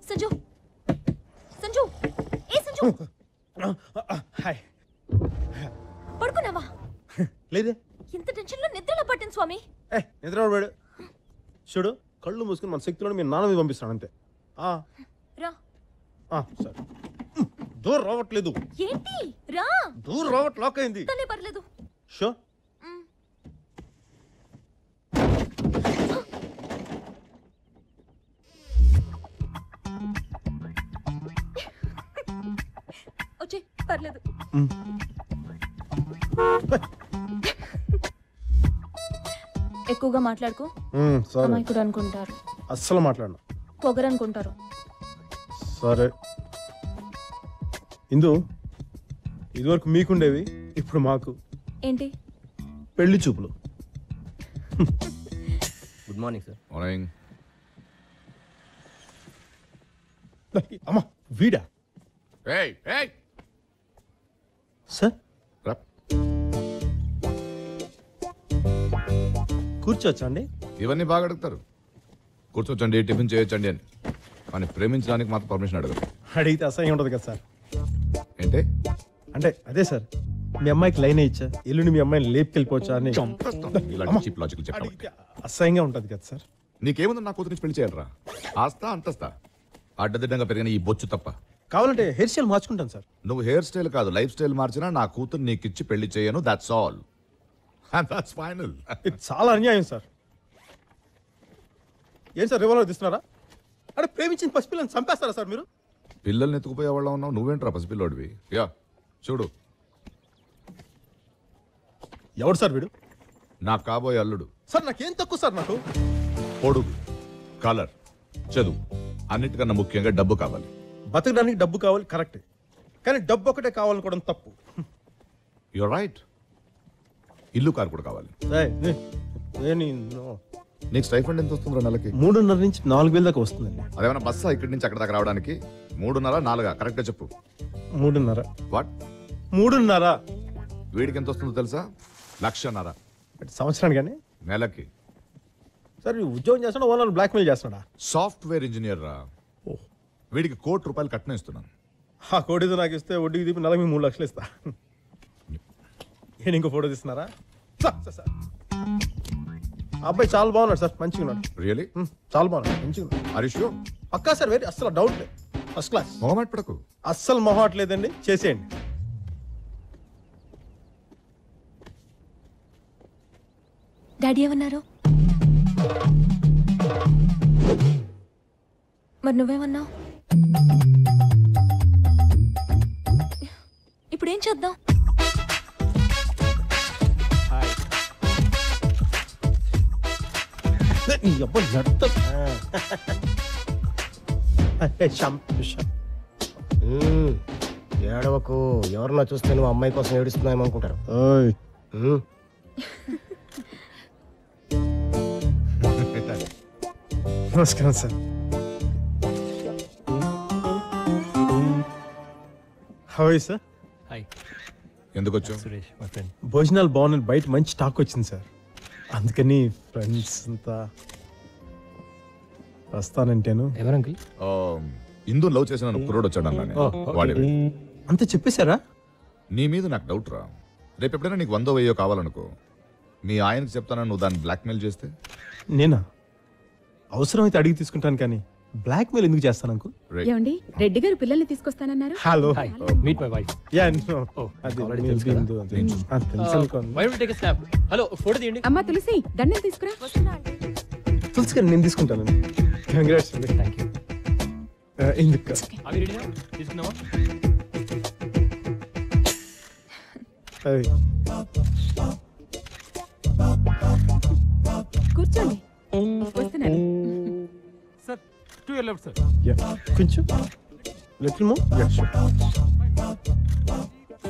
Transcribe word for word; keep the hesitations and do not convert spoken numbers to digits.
సంజు సంజు ఏ సంజు హాయ్ పడుకున్నావా లేదే ఇంత టెన్షన్లో నిద్రలో పట్టింది స్వామి ఏ నిద్ర పడు చూడు కళ్ళు మూసుకుని మన శక్తిలో మీ నాన్న మీద పంపిస్తాను అంతే రా సరే దూరం రావట్లేదు ఏంటి రా దూరం రావట్ లాక్ అయింది తనే పర్లేదు షో వచ్చే పర్లేదు ఎక్కువగా మాట్లాడుకో అమాయకుడు అనుకుంటారు అస్సలు మాట్లాడను పొగరు అనుకుంటారు సరే ఇందు ఇదివరకు మీకుండేవి ఇప్పుడు మాకు ఏంటి పెళ్లి చూపులు గుడ్ మార్నింగ్ సార్ మార్నింగ్ అమ్మా వీడా ఏయ్ ఏయ్ సార్ రా కూర్చోవచ్చా అండి ఇవన్నీ బాగా అడుగుతారు కూర్చోవచ్చండి టిఫిన్ చేయొచ్చండి అని కానీ ప్రేమించడానికి మాత్రం పర్మిషన్ అడగరు అడిగితే అసహ్యం ఉంటుంది కదా సార్ ఏంటే అంటే అదే సార్ మీ అమ్మాయికి లైన్ ఇచ్చా ఎల్లుండి మీ అమ్మాయిని లేపుకెళ్ళిపోవచ్చా అని ఇలాంటి చీప్ లాజిక్ చెప్పండి అడిగితే అసహ్యంగా ఉంటుంది కదా సార్ నీకేముంది నా కూతురించి పెళ్లి చేయాలరా ఆస్తా అంతస్తా అడ్డదిడ్డంగా పెరిగిన ఈ బొచ్చు తప్ప కావాలంటే హెయిర్ స్టైల్ మార్చుకుంటాను సార్ నువ్వు హెయిర్ స్టైల్ కాదు లైఫ్ స్టైల్ మార్చినా నా కూతురు నీకు ఇచ్చి పెళ్లి చేయను దాట్స్ ఆల్ దాట్స్ ఫైనల్ ఇది చాలా అన్యాయం సార్ ఏం సార్ రివాల్వర్ తీస్తున్నారా అంటే ప్రేమించిన పసిపిల్లని చంపేస్తారా సార్ మీరు పిల్లల్ని ఎత్తుకుపోయే వాళ్ళ ఉన్నావు నువ్వేంట్రా పసిపిల్లోడివి యా చూడు ఎవడు సార్ వీడు నా కాబోయే అల్లుడు సార్ నాకేం తక్కువ సార్ నాకు పొడుగు కలర్ చదువు అన్నిటికన్నా ముఖ్యంగా డబ్బు కావాలి బతకడానికి డబ్బు కావాలి కరెక్ట్ కానీ డబ్బు ఒకటే కావాలనుకోవడం తప్పు యూర్ రైట్ ఇల్లు కారు కూడా కావాలి నీకు స్టైఫండ్ ఎంత వస్తుందిరా నెలకి మూడున్నర నుంచి నాలుగు వేల దాకా వస్తుందండి అదేమన్నా బస్సా ఇక్కడి నుంచి అక్కడ దాకా రావడానికి మూడున్నర నాలుగా కరెక్ట్ గా చెప్పు మూడున్నర వాట్ మూడున్నర వీడికి ఎంత వస్తుందో తెలుసా లక్షన్నర సంవత్సరానికి కానీ నెలకి సార్ ఉద్యోగం చేస్తాడా ఓనర్ బ్లాక్మెయిల్ చేస్తాడా సాఫ్ట్వేర్ ఇంజనీర్ రా వీడికి కోటి రూపాయలు కట్నం ఇస్తున్నాను ఆ కోటితో నాకు ఇస్తే వడ్డీకి తీపి నెలకి మూడు లక్షలు ఇస్తా నేను ఇంకో ఫోటో తీస్తున్నారా సార్ అబ్బాయి చాలా బాగున్నాడు సార్ మంచిగా ఉన్నాడు రియలీ చాలా బాగున్నాడు మంచిగా ఉన్నాడు హరీష్ పక్కా సార్ వెరీ అస్సలు డౌట్ లేదు ఫస్ట్ క్లాస్ మొహమాట పడకు అస్సలు మొహట్లేదండి చేసేయండి డాడీ ఏమన్నారు మరి నువ్వేమన్నావు ఇప్పుడేం చేద్దాం ఏడవకు ఎవరన్నా చూస్తే నువ్వు అమ్మాయి కోసం ఏడుస్తున్నాయేమనుకుంటారు. నమస్కారం sir. How are you sir? Hi. ఎందుకు వచ్చావు? Suresh my friend. భోజనాలు బాగున్నాయి, బయట మంచి టాక్ వచ్చింది సార్, అందుకని ఫ్రెండ్స్ అంతా వస్తానంటేను. ఎవరు అంకుల్? ఇందు లవ్ చేసిన కుర్రోడు వచ్చాడు అన్నా. వాడే. అంతే చెప్పేశారా? నీ మీద నాకు డౌట్ రా. రేపు ఎప్పుడైనా నీకు వందో వెయ్యో కావాలనుకో, మీ ఆయనకి చెప్తానని నువ్వు దాన్ని బ్లాక్మెయిల్ చేస్తే? నేనా? అవసరమైతే అడిగి తీసుకుంటాను, కానీ బ్లాక్ మెయిల్ ఎందుకు చేస్తాను అంకుల్? ఏమండి, రెడ్డి గారు పిల్లల్ని తీసుకొస్తానన్నారు. Hello, meet my wife. Yeah no, అది ఆల్రెడీ తెలుసు కదా. తెలుసు అనుకోండి. Why don't take a snap? Hello, photo తీయండి. అమ్మా తులసి, దండలు తీసుకురా. తులసి గారు నేను తీసుకుంటాను. కంగ్రాట్స్ అండి. థాంక్యూ. ఎందుకు? అవి రెడీనా? తీసుకున్నావా? కూర్చోండి, వస్తున్నాను. Sir, to your left sir. Yeah, కొంచెం లిటిల్ మోర్. Yeah, sure.